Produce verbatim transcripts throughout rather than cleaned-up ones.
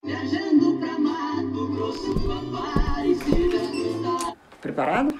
Viajando pra Mato Grosso, Aparecida. Preparado?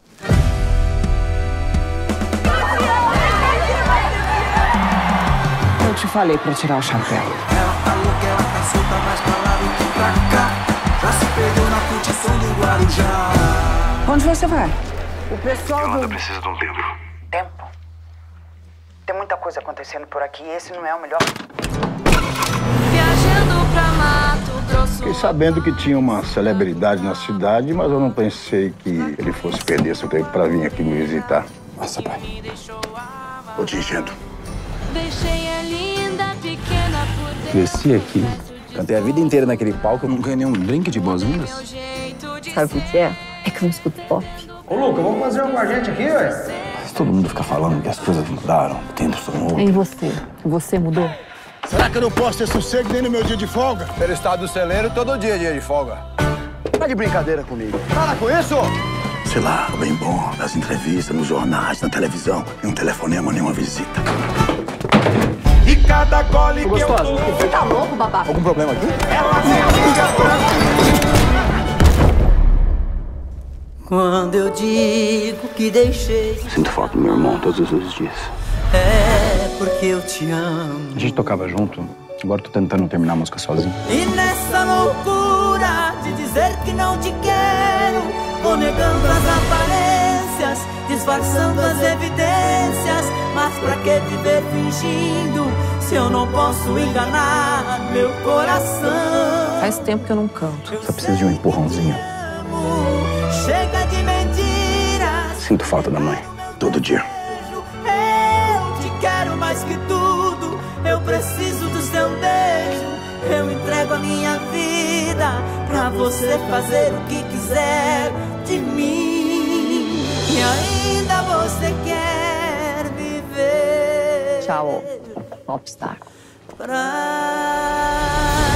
Eu te falei pra tirar o chapéu. Ela falou que ela tá solta mais pra lá do que pra cá. Já se perdeu na curtição do Guarujá. Onde você vai? O pessoal Yolanda do... precisa de um tempo. Tempo? Tem muita coisa acontecendo por aqui e esse não é o melhor. Viajando pra Mato Grosso. Fiquei sabendo que tinha uma celebridade na cidade, mas eu não pensei que ele fosse perder seu tempo pra vir aqui me visitar. Nossa, pai. Tô te enchendo. Deixei a linda pequena por dentro. Cresci aqui. Cantei a vida inteira naquele palco, eu não ganhei nenhum drink de boas-vindas. Sabe o que é? É que eu não escuto pop. Ô, Luca, vamos fazer um com a gente aqui, ué? Mas todo mundo fica falando que as coisas mudaram, o tempo são outros. E você? Você mudou? Será que eu não posso ter sossego nem no meu dia de folga? Pelo estado do celeiro, todo dia é dia de folga. Tá de brincadeira comigo. Para com isso! Sei lá, bem bom, nas entrevistas, nos jornais, na televisão. Nem um telefonema, nem uma visita. E cada gole que eu dou, Você tá louco, babaca? Algum problema aqui? ela me liga pra Quando eu digo que deixei, Sinto falta do meu irmão todos os dias. é porque eu te amo. A gente tocava junto, agora tô tentando terminar a música sozinho. E nessa loucura de dizer que não te quero, vou negando as aparências, disfarçando as evidências. Mas pra que viver fingindo, se eu não posso enganar meu coração? Faz tempo que eu não canto. Só preciso de um empurrãozinho. Chega de mentiras. Sinto falta da mãe, todo dia. Eu te quero mais que tudo. Eu preciso do seu beijo. Eu entrego a minha vida pra você fazer o que quiser de mim. E ainda você quer viver. Tchau, popstar. Pra